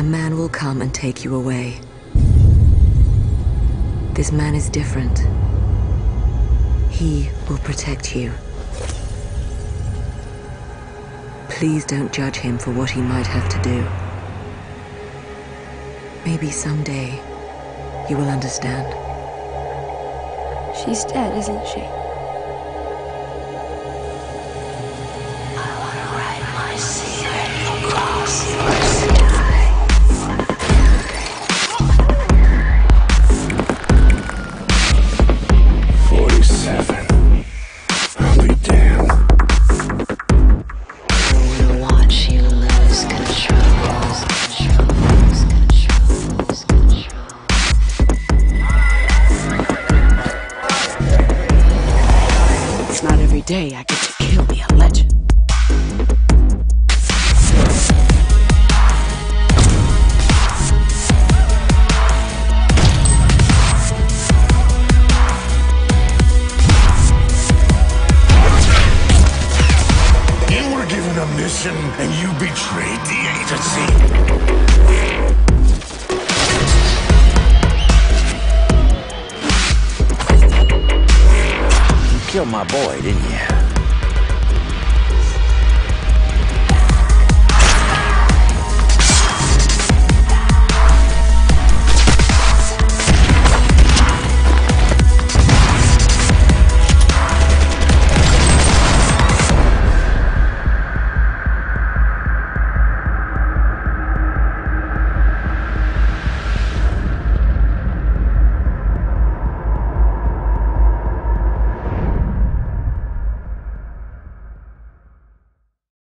man will come and take you away. This man is different. He will protect you. Please don't judge him for what he might have to do. Maybe someday you will understand. She's dead, isn't she? I want to write my secret across your sky. 47. I'll be damned. I want to watch you lose control. It's not every day I get to kill me a legend. You were given a mission and you betrayed the agency. You killed my boy, didn't you?